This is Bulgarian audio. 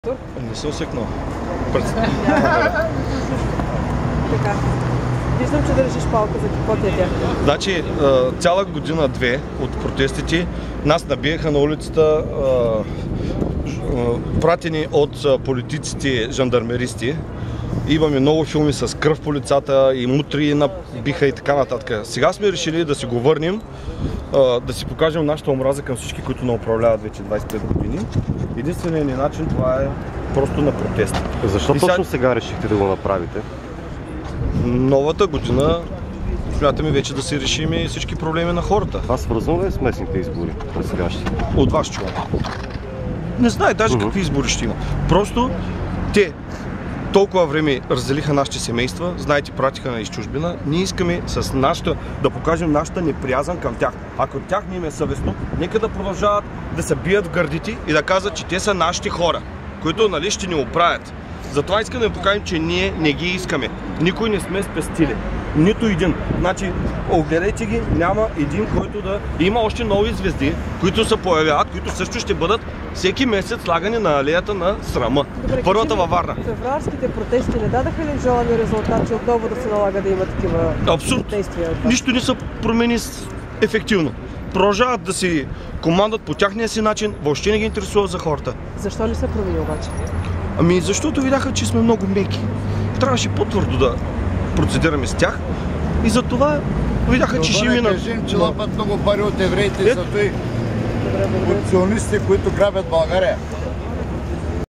Не съм свикнал. Така. Виждам, че държиш палка за каквото е тя. Значи, цяла година-две от протестите нас набиеха на улицата пратени от политиците жандармеристи. Имаме много филми с кръв по лицата и мутри набиха и така нататък. Сега сме решили да си го върнем, да си покажем нашата омраза към всички, които не управляват вече 25 години. Единственият ни начин това е просто на протест. Защо точно сега решихте да го направите? Новата година смятаме вече да се решим и всички проблеми на хората. Това свързано ли е с местните избори през сегащите? От вас чувам. Не знае даже какви избори ще има. Просто те толкова време разделиха нашите семейства, знаете, пратиха на из чужбина. Ние искаме с нашата да покажем нашата неприязън към тях. Ако тях не им е съвестно, нека да продължават да се бият в гърдите и да казват, че те са нашите хора, които нали ще ни оправят. Затова искаме да покажем, че ние не ги искаме. Никой не сме спестили. Нито един. Значи, огледайте ги, няма един, който да... Има още нови звезди, които се появяват, които също ще бъдат всеки месец слагани на алеята на срама. Добре, първата във Варна. Февруарските протести не дадаха ли желания резултат, че отново да се налага да има такива действия? Нищо не се промени ефективно. Продължават да си командат по тяхния си начин, въобще не ги интересува за хората. Защо не се промени обаче? Ами защото видяха, че сме много меки. Трябваше по-твърдо да процедираме с тях и затова видяха, че ще минат. Да кажем, че лапат много пари от евреите, зато и концесионистите, които грабят България.